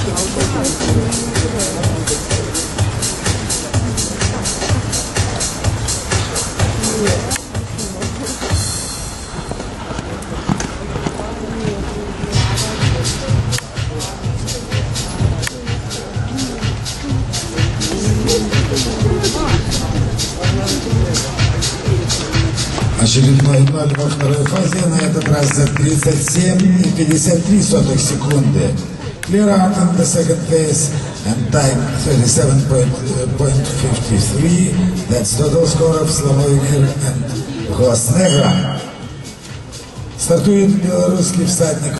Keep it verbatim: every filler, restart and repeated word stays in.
Очередной ноль во второй фазе, на этот раз за тридцать семь и пятьдесят три сотых секунды. Clear out on the second phase and time thirty-seven point five three. That's total score of Slavoimir and Gosneva. Стартует белорусский всадник.